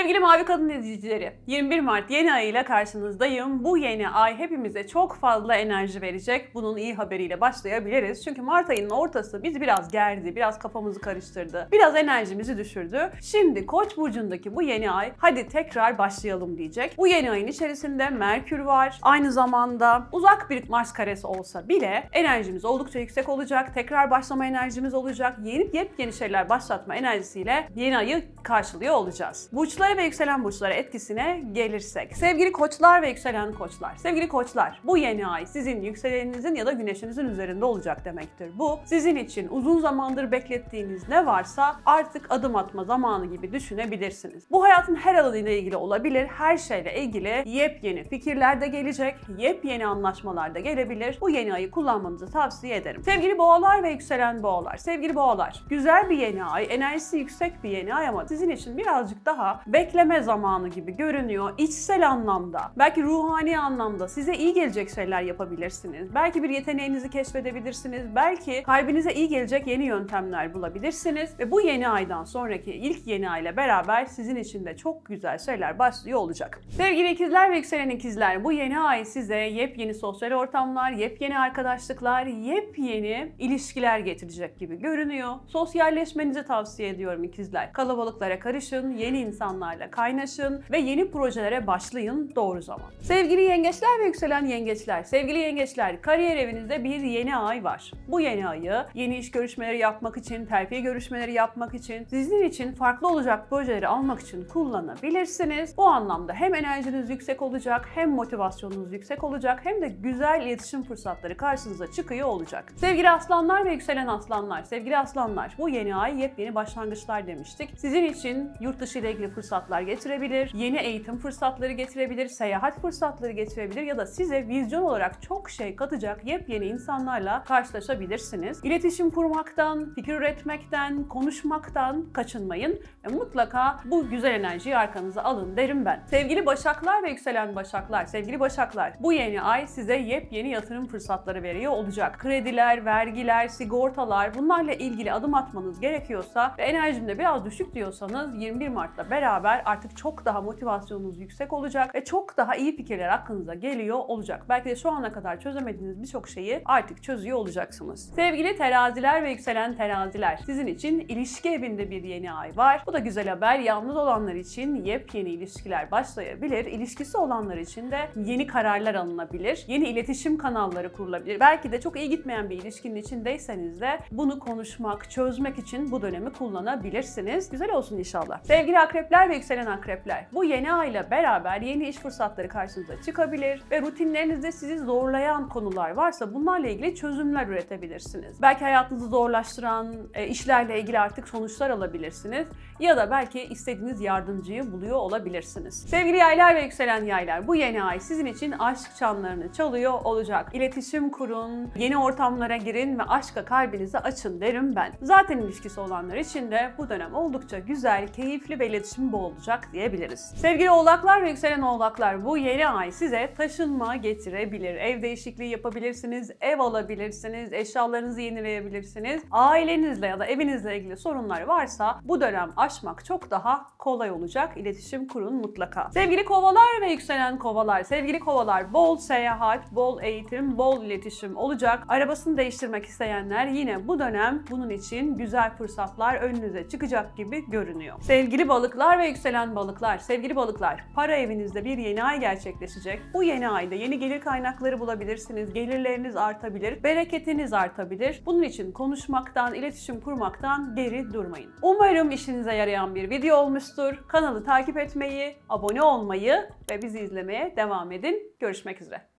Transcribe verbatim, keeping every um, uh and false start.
Sevgili Mavi Kadın izleyicileri, yirmi bir Mart yeni ay ile karşınızdayım. Bu yeni ay hepimize çok fazla enerji verecek. Bunun iyi haberiyle başlayabiliriz. Çünkü Mart ayının ortası bizi biraz gerdi, biraz kafamızı karıştırdı, biraz enerjimizi düşürdü. Şimdi Koç burcundaki bu yeni ay hadi tekrar başlayalım diyecek. Bu yeni ayın içerisinde Merkür var. Aynı zamanda uzak bir Mars karesi olsa bile enerjimiz oldukça yüksek olacak. Tekrar başlama enerjimiz olacak. Yeni yepyeni şeyler başlatma enerjisiyle yeni ayı karşılıyor olacağız. Burçlara ve yükselen burçlara etkisine gelirsek. Sevgili koçlar ve yükselen koçlar. Sevgili koçlar, bu yeni ay sizin yükseleninizin ya da güneşinizin üzerinde olacak demektir. Bu sizin için uzun zamandır beklettiğiniz ne varsa artık adım atma zamanı gibi düşünebilirsiniz. Bu hayatın her alanıyla ilgili olabilir. Her şeyle ilgili yepyeni fikirler de gelecek. Yepyeni anlaşmalar da gelebilir. Bu yeni ayı kullanmanızı tavsiye ederim. Sevgili boğalar ve yükselen boğalar. Sevgili boğalar, güzel bir yeni ay, enerjisi yüksek bir yeni ay ama sizin için birazcık daha bekleme zamanı gibi görünüyor. İçsel anlamda, belki ruhani anlamda size iyi gelecek şeyler yapabilirsiniz. Belki bir yeteneğinizi keşfedebilirsiniz. Belki kalbinize iyi gelecek yeni yöntemler bulabilirsiniz. Ve bu yeni aydan sonraki ilk yeni ay ile beraber sizin için de çok güzel şeyler başlıyor olacak. Sevgili ikizler ve yükselen ikizler, bu yeni ay size yepyeni sosyal ortamlar, yepyeni arkadaşlıklar, yepyeni ilişkiler getirecek gibi görünüyor. Sosyalleşmenizi tavsiye ediyorum ikizler. Kalabalıklara karışın, yeni insanlarla kaynaşın ve yeni projelere başlayın doğru zaman. Sevgili yengeçler ve yükselen yengeçler, sevgili yengeçler, kariyer evinizde bir yeni ay var. Bu yeni ayı yeni iş görüşmeleri yapmak için, terfi görüşmeleri yapmak için, sizin için farklı olacak projeleri almak için kullanabilirsiniz. Bu anlamda hem enerjiniz yüksek olacak, hem motivasyonunuz yüksek olacak, hem de güzel iletişim fırsatları karşınıza çıkıyor olacak. Sevgili aslanlar ve yükselen aslanlar, sevgili aslanlar, bu yeni ay yepyeni başlangıçlar demiştik. Sizin için yurt dışı ile ilgili fırsatlar getirebilir, yeni eğitim fırsatları getirebilir, seyahat fırsatları getirebilir ya da size vizyon olarak çok şey katacak yepyeni insanlarla karşılaşabilirsiniz. İletişim kurmaktan, fikir üretmekten, konuşmaktan kaçınmayın ve mutlaka bu güzel enerjiyi arkanıza alın derim ben. Sevgili başaklar ve yükselen başaklar, sevgili başaklar, bu yeni ay size yepyeni yatırım fırsatları veriyor olacak. Krediler, vergiler, sigortalar, bunlarla ilgili adım atmanız gerekiyorsa ve enerjimde biraz düşük diyorsanız yirmi bir Mart'la beraber artık çok daha motivasyonunuz yüksek olacak ve çok daha iyi fikirler aklınıza geliyor olacak. Belki de şu ana kadar çözemediğiniz birçok şeyi artık çözüyor olacaksınız. Sevgili teraziler ve yükselen teraziler, sizin için ilişki evinde bir yeni ay var. Bu da güzel haber. Yalnız olanlar için yepyeni ilişkiler başlayabilir. İlişkisi olanlar için de yeni kararlar alınabilir. Yeni iletişim kanalları kurulabilir. Belki de çok iyi gitmeyen bir ilişkinin içindeyseniz de bunu konuşmak, çözmek için bu dönemi kullanabilirsiniz. Güzel olsun inşallah. Sevgili akrepler ve yükselen akrepler, bu yeni ayla beraber yeni iş fırsatları karşınıza çıkabilir ve rutinlerinizde sizi zorlayan konular varsa bunlarla ilgili çözümler üretebilirsiniz. Belki hayatınızı zorlaştıran e, işlerle ilgili artık sonuçlar alabilirsiniz ya da belki istediğiniz yardımcıyı buluyor olabilirsiniz. Sevgili yaylar ve yükselen yaylar, bu yeni ay sizin için aşk çanlarını çalıyor olacak. İletişim kurun, yeni ortamlara girin ve aşka kalbinizi açın derim ben. Zaten ilişkisi olanlar için de bu dönem oldukça güzel, keyifli ve iletişim bol olacak diyebiliriz. Sevgili oğlaklar ve yükselen oğlaklar, bu yeni ay size taşınma getirebilir. Ev değişikliği yapabilirsiniz, ev alabilirsiniz, eşyalarınızı yenileyebilirsiniz. Ailenizle ya da evinizle ilgili sorunlar varsa bu dönem aşmak çok daha kolay olacak. İletişim kurun mutlaka. Sevgili kovalar ve yükselen kovalar, sevgili kovalar, bol seyahat, bol eğitim, bol iletişim olacak. Arabasını değiştirmek isteyenler yine bu dönem bunun için güzel fırsatlar önünüze çıkacak gibi görünüyor. Sevgili balıklar ve yükselen balıklar, sevgili balıklar, para evinizde bir yeni ay gerçekleşecek. Bu yeni ayda yeni gelir kaynakları bulabilirsiniz. Gelirleriniz artabilir, bereketiniz artabilir. Bunun için konuşmaktan, iletişim kurmaktan geri durmayın. Umarım işinize yarayan bir video olmuştur. Kanalı takip etmeyi, abone olmayı ve bizi izlemeye devam edin. Görüşmek üzere.